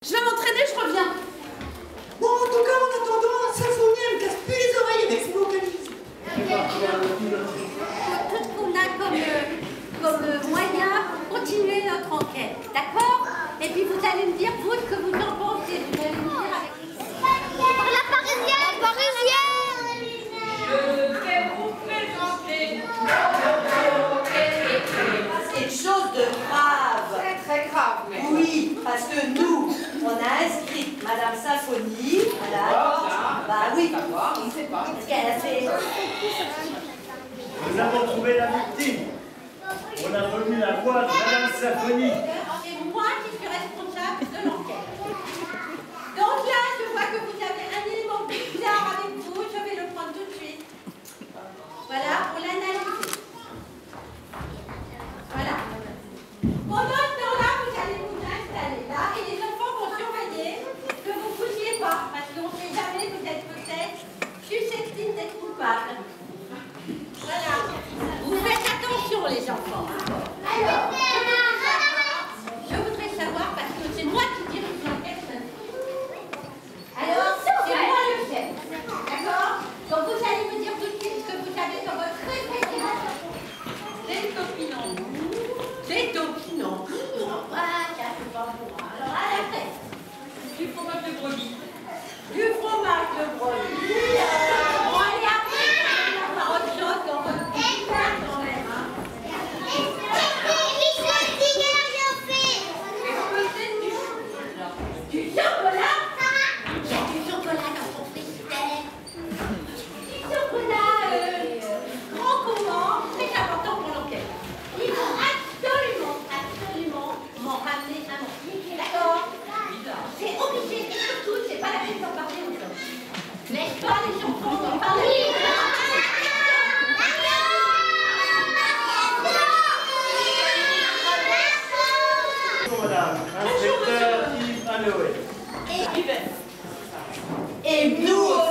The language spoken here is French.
Je vais m'entraîner, je reviens. Bon, en tout cas, en attendant, Symphonie, elle me casse plus les oreilles avec ses vocalismes. Tout ce qu'on a comme moyen pour continuer notre enquête, d'accord? Et puis vous allez me dire, vous, ce que vous en pensez. Vous allez me dire avec la Parisienne! La Parisienne! Je vais vous présenter. C'est une chose de grave. C'est très grave, mais... Oui, parce que nous, on a inscrit Madame Symphonie. Voilà. Bah oui. On ne sait pas. Parce qu'elle a fait... Nous avons trouvé la victime. On a remis la voix de Madame Symphonie. C'est moi qui suis responsable de l'enquête. Donc là, je vois que vous avez un élément bizarre avec vous. Je vais le prendre tout de suite. Voilà, pour l'analyser. Voilà. Pendant ce temps-là, vous allez vous installer là et les enfants vont surveiller que vous ne bougiez pas. Parce qu'on ne sait jamais, vous êtes peut-être susceptible d'être coupable. Voilà. Vous faites attention, les enfants. Alors, je voudrais savoir, parce que c'est moi qui dirige l'enquête maintenant. Alors, c'est moi le chef. D'accord? Donc, vous allez me dire tout de suite ce que vous avez dans votre réflexion. Des topinambours. Des topinambours. Ah, ça, c'est pas pour moi. Alors, à la tête. Du fromage de brebis. Du fromage de brebis. Bon, allez, après, on va avoir autre chose dans votre petit plat, quand même. Hein. Du chocolat? Du chocolat dans son frigidaire. Du chocolat grand comment, très important pour l'enquête. Il faut absolument m'en ramener un morceau. D'accord? C'est obligé, et surtout, c'est pas la peine d'en parler aux autres. N'est-ce pas, les enfants, d'en parler? Bonjour madame, inspecteur Yves Anoé. Et nous